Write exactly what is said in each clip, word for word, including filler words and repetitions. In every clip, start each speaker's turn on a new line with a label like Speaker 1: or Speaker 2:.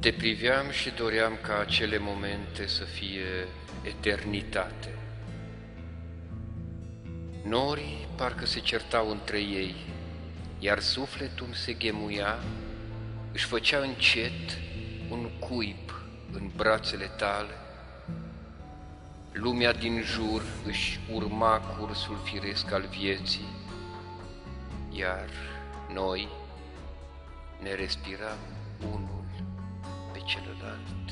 Speaker 1: Te priveam și doream ca acele momente să fie eternitate. Norii parcă se certau între ei, iar sufletul se ghemuia, își făcea încet un cuib în brațele tale. Lumea din jur își urma cursul firesc al vieții, iar noi ne respiram unul pe celălalt.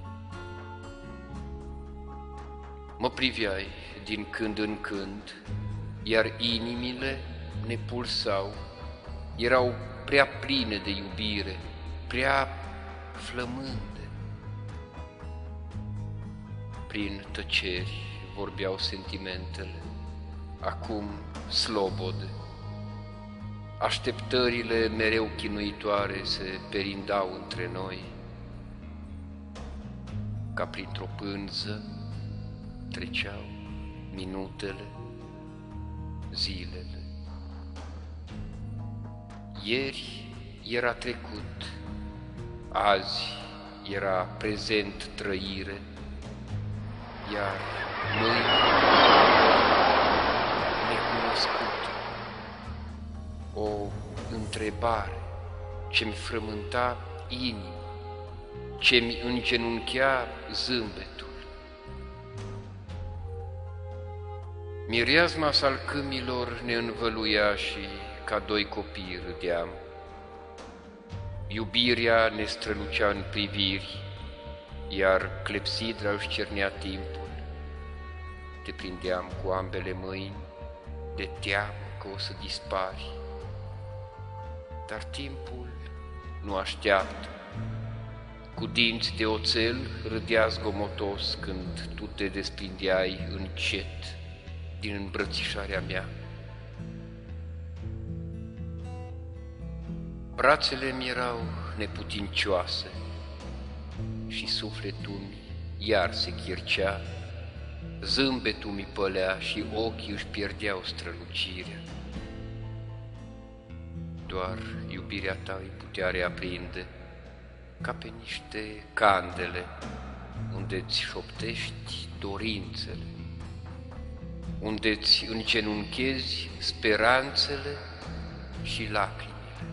Speaker 1: Mă priveai din când în când, iar inimile ne pulsau, erau prea pline de iubire, prea flămânde. Prin tăceri vorbeau sentimentele, acum slobode. Așteptările mereu chinuitoare se perindau între noi. Ca printr-o pânză treceau minutele, zilele. Ieri era trecut, azi era prezent trăire, iar mâine necunoscută. O întrebare ce-mi frământa inima, ce-mi îngenunchea zâmbetul. Mireasma salcâmilor ne învăluia și ca doi copii râdeam. Iubirea ne strălucea în priviri, iar clepsidra își cernea timpul. Te prindeam cu ambele mâini, de teamă că o să dispari. Dar timpul nu așteaptă. Cu dinți de oțel râdea zgomotos când tu te desprindeai încet din îmbrățișarea mea. Brațele mi erau neputincioase și sufletul iar se ghircea, zâmbetul mi pălea și ochii își pierdeau strălucirea. Doar iubirea ta îi putea reaprinde, ca pe niște candele, unde-ți șoptești dorințele, unde-ți îngenunchezi speranțele și lacrimile,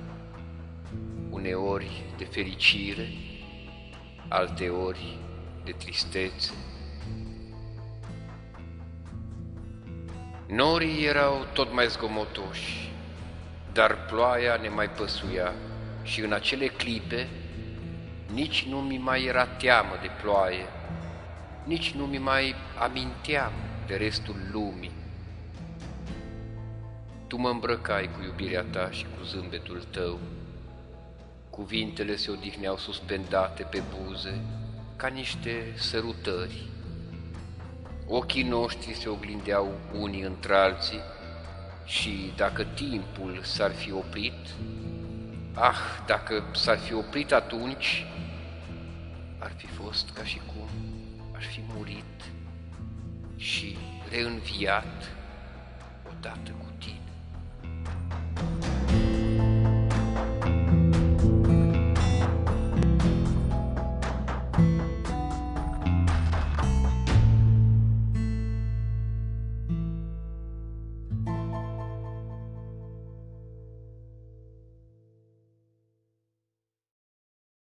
Speaker 1: uneori de fericire, alteori de tristețe. Norii erau tot mai zgomotoși, dar ploaia ne mai păsuia și în acele clipe nici nu mi mai era teamă de ploaie, nici nu mi mai aminteam de restul lumii. Tu mă îmbrăcai cu iubirea ta și cu zâmbetul tău. Cuvintele se odihneau suspendate pe buze ca niște sărutări. Ochii noștri se oglindeau unii într-alții și dacă timpul s-ar fi oprit, ah, dacă s-ar fi oprit atunci, ar fi fost ca și cum aș fi murit și reînviat odată cu tine.